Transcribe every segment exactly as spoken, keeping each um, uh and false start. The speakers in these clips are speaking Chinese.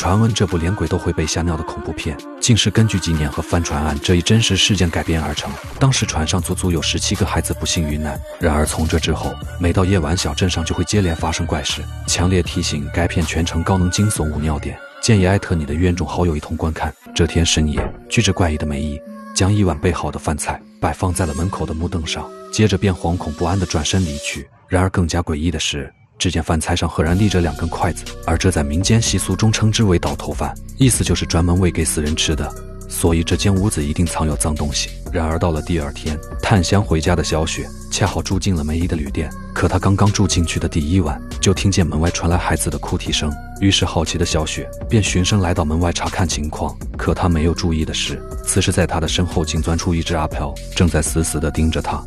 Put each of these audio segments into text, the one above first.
传闻这部连鬼都会被吓尿的恐怖片，竟是根据纪念和帆船案这一真实事件改编而成。当时船上足足有十七个孩子不幸遇难。然而从这之后，每到夜晚，小镇上就会接连发生怪事。强烈提醒，该片全程高能惊悚无尿点，建议艾特你的冤种好友一同观看。这天深夜，举着怪异的梅姨将一碗备好的饭菜摆放在了门口的木凳上，接着便惶恐不安地转身离去。然而更加诡异的是，只见饭菜上赫然立着两根筷子，而这在民间习俗中称之为倒头饭，意思就是专门喂给死人吃的，所以这间屋子一定藏有脏东西。然而到了第二天，探乡回家的小雪恰好住进了梅姨的旅店，可她刚刚住进去的第一晚，就听见门外传来孩子的哭啼声。于是好奇的小雪便循声来到门外查看情况，可她没有注意的是，此时在她的身后竟钻出一只阿飘，正在死死地盯着她。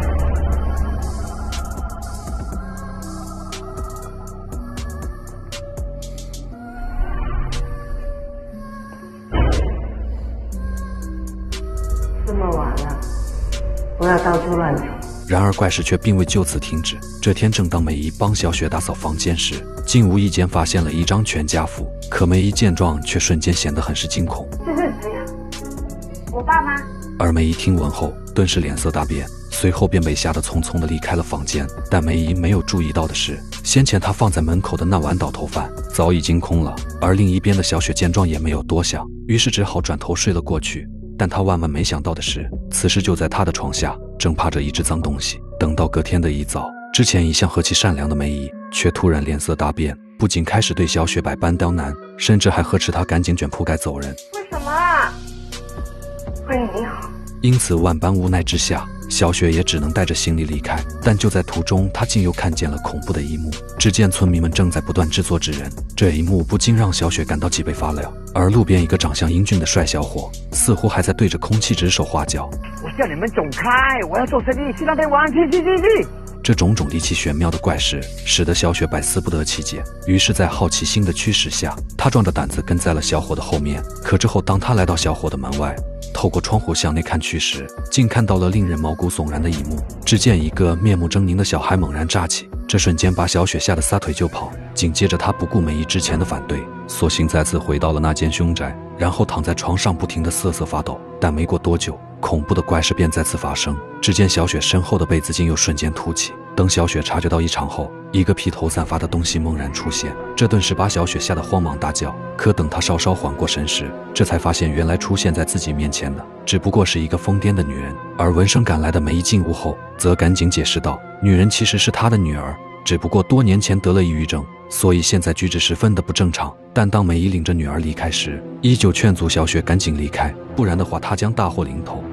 这么晚了，不要到处乱走。 然而怪事却并未就此停止。这天正当梅姨帮小雪打扫房间时，竟无意间发现了一张全家福。可梅姨见状却瞬间显得很是惊恐。 这是谁呀？我爸妈。 而梅姨听闻后顿时脸色大变，随后便被吓得匆匆地离开了房间。但梅姨没有注意到的是，先前她放在门口的那碗倒头饭早已经空了。而另一边的小雪见状也没有多想，于是只好转头睡了过去。但她万万没想到的是，此时就在她的床下正趴着一只脏东西。等到隔天的一早，之前一向和气善良的梅姨却突然脸色大变，不仅开始对小雪百般刁难，甚至还呵斥她赶紧卷铺盖走人。 为什么啊？欢迎你好。 因此万般无奈之下，小雪也只能带着行李离开。但就在途中，她竟又看见了恐怖的一幕。只见村民们正在不断制作纸人，这一幕不禁让小雪感到脊背发凉。而路边一个长相英俊的帅小伙，似乎还在对着空气指手画脚。 我叫你们走开，我要做生意，去那边玩，去去去去。 这种种离奇玄妙的怪事，使得小雪百思不得其解。于是在好奇心的驱使下，她壮着胆子跟在了小伙的后面。可之后当她来到小伙的门外，透过窗户向内看去时，竟看到了令人毛骨悚然的一幕。只见一个面目狰狞的小孩猛然扎起，这瞬间把小雪吓得撒腿就跑。紧接着他不顾梅姨之前的反对，索性再次回到了那间凶宅，然后躺在床上不停地瑟瑟发抖。但没过多久，恐怖的怪事便再次发生。只见小雪身后的被子竟又瞬间凸起。等小雪察觉到异常后，一个披头散发的东西猛然出现，这顿时把小雪吓得慌忙大叫。可等她稍稍缓过神时，这才发现原来出现在自己面前的只不过是一个疯癫的女人。而闻声赶来的梅姨进屋后，则赶紧解释道，女人其实是她的女儿，只不过多年前得了抑郁症，所以现在举止十分的不正常。但当梅姨领着女儿离开时，依旧劝阻小雪赶紧离开，不然的话她将大祸临头。